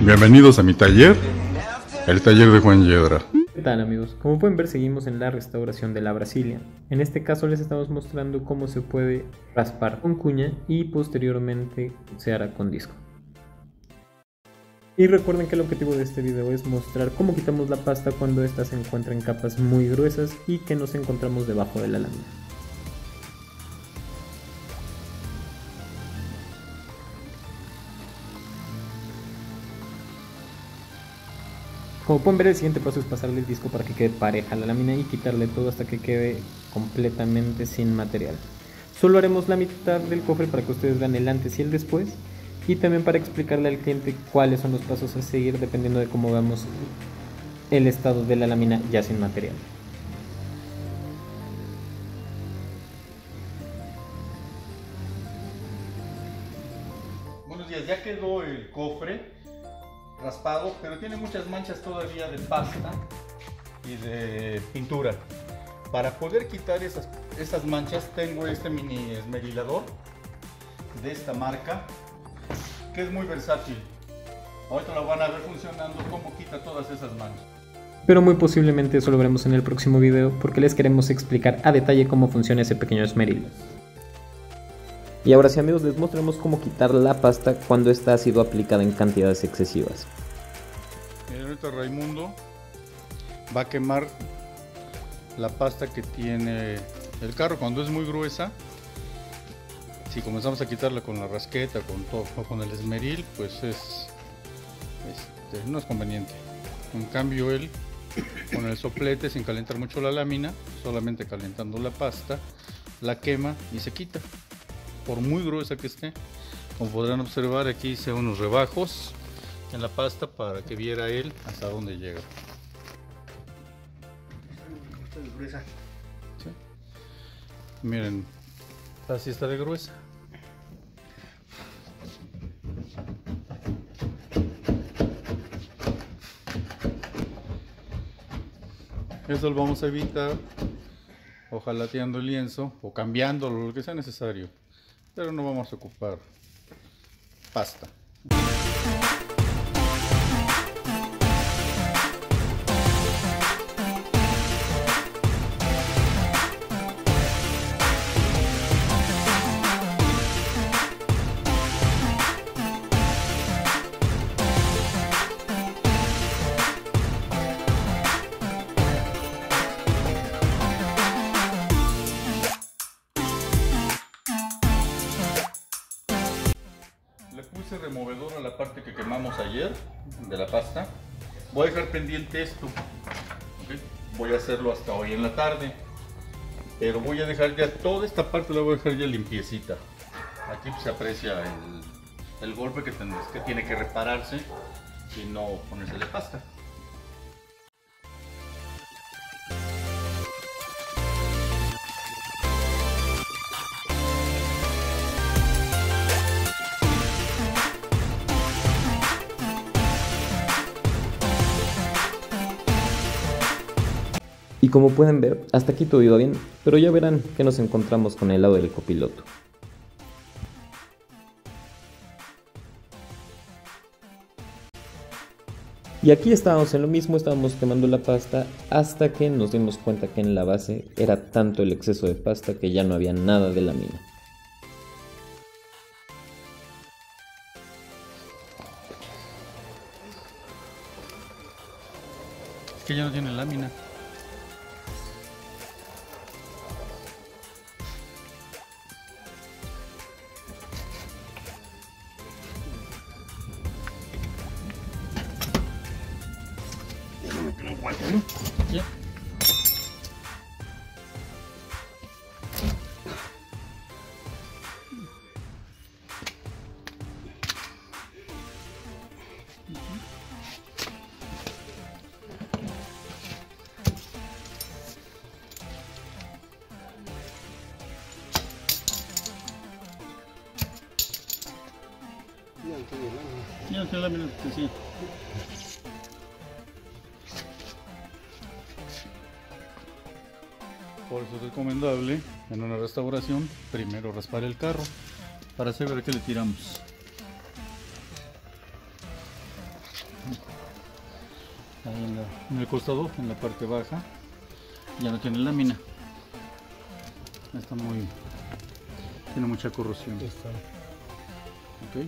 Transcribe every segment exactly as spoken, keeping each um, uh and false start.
Bienvenidos a mi taller, el taller de Juan Yedra. ¿Qué tal, amigos? Como pueden ver, seguimos en la restauración de la Brasilia. En este caso les estamos mostrando cómo se puede raspar con cuña y posteriormente se hará con disco. Y recuerden que el objetivo de este video es mostrar cómo quitamos la pasta cuando ésta se encuentra en capas muy gruesas y que nos encontramos debajo de la lámina. Como pueden ver, el siguiente paso es pasarle el disco para que quede pareja a la lámina y quitarle todo hasta que quede completamente sin material. Solo haremos la mitad del cofre para que ustedes vean el antes y el después, y también para explicarle al cliente cuáles son los pasos a seguir dependiendo de cómo veamos el estado de la lámina ya sin material. Buenos días, ya quedó el cofre raspado, pero tiene muchas manchas todavía de pasta y de pintura. Para poder quitar esas, esas manchas tengo este mini esmerilador de esta marca que es muy versátil. Ahorita lo van a ver funcionando, cómo quita todas esas manchas. Pero muy posiblemente eso lo veremos en el próximo video, porque les queremos explicar a detalle cómo funciona ese pequeño esmeril. Y ahora sí, amigos, les mostraremos cómo quitar la pasta cuando esta ha sido aplicada en cantidades excesivas. Miren, ahorita Raimundo va a quemar la pasta que tiene el carro cuando es muy gruesa. Si comenzamos a quitarla con la rasqueta, con todo, o con el esmeril, pues es este, no es conveniente. En cambio, él con el soplete, sin calentar mucho la lámina, solamente calentando la pasta, la quema y se quita, por muy gruesa que esté. Como podrán observar, aquí hice unos rebajos en la pasta para que viera él hasta dónde llega. ¿Sí? Miren, así está de gruesa. Eso lo vamos a evitar ojalateando el lienzo o cambiándolo, lo que sea necesario, pero no vamos a ocupar pasta. Le puse removedor a la parte que quemamos ayer de la pasta. Voy a dejar pendiente esto, ¿okay? Voy a hacerlo hasta hoy en la tarde, pero voy a dejar ya toda esta parte, la voy a dejar ya limpiecita. Aquí pues, se aprecia el, el golpe que, ten, que tiene que repararse y no ponerse de pasta. Y como pueden ver, hasta aquí todo iba bien, pero ya verán que nos encontramos con el lado del copiloto. Y aquí estábamos en lo mismo, estábamos quemando la pasta hasta que nos dimos cuenta que en la base era tanto el exceso de pasta que ya no había nada de lámina. Es que ya no tiene lámina. Ya. Ya no tiene lámina, sí. Por eso es recomendable en una restauración primero raspar el carro para saber a qué le tiramos. ahí en, la, en el costado, en la parte baja, ya no tiene lámina. Está muy, tiene mucha corrosión. Ok.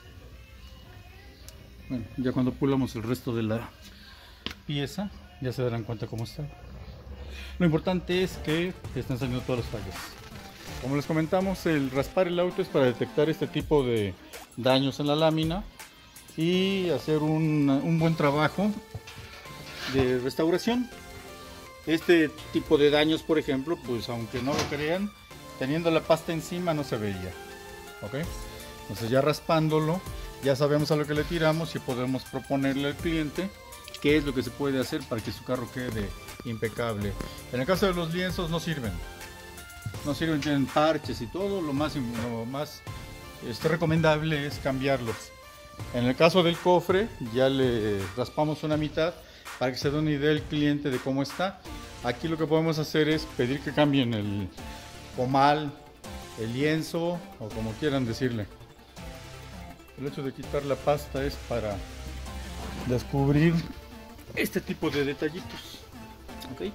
Bueno, ya cuando pulamos el resto de la pieza, ya se darán cuenta cómo está. Lo importante es que están saliendo todas las fallas. Como les comentamos, el raspar el auto es para detectar este tipo de daños en la lámina y hacer un, un buen trabajo de restauración. Este tipo de daños, por ejemplo, pues aunque no lo crean, teniendo la pasta encima no se veía. ¿Ok? Entonces ya raspándolo, ya sabemos a lo que le tiramos y podemos proponerle al cliente qué es lo que se puede hacer para que su carro quede impecable. En el caso de los lienzos no sirven. No sirven, tienen parches y todo. Lo más, lo más este, recomendable es cambiarlos. En el caso del cofre, ya le raspamos una mitad para que se dé una idea el cliente de cómo está. Aquí lo que podemos hacer es pedir que cambien el comal, el lienzo o como quieran decirle. El hecho de quitar la pasta es para descubrir este tipo de detallitos. ¿Ok?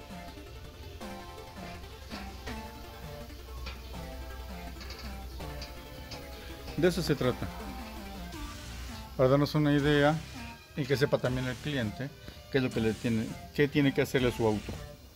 De eso se trata, para darnos una idea y que sepa también el cliente qué es lo que le tiene, qué tiene que hacerle a su auto.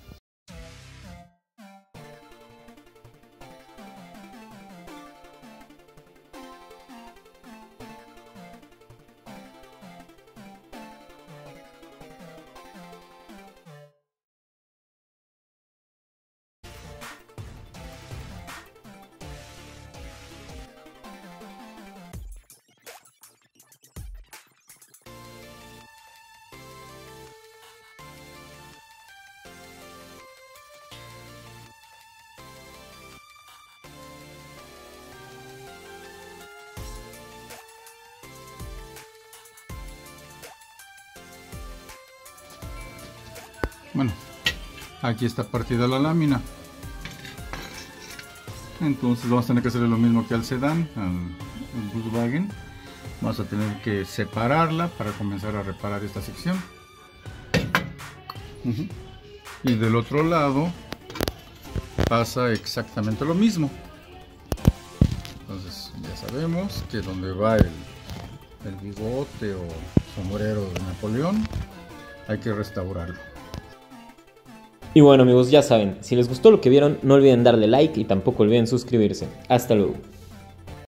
Bueno, aquí está partida la lámina. Entonces vamos a tener que hacerle lo mismo que al sedán, al, al Volkswagen. Vamos a tener que separarla para comenzar a reparar esta sección. Uh-huh. Y del otro lado pasa exactamente lo mismo. Entonces ya sabemos que donde va el, el bigote o sombrero de Napoleón hay que restaurarlo. Y bueno amigos, ya saben, si les gustó lo que vieron, no olviden darle like y tampoco olviden suscribirse. Hasta luego.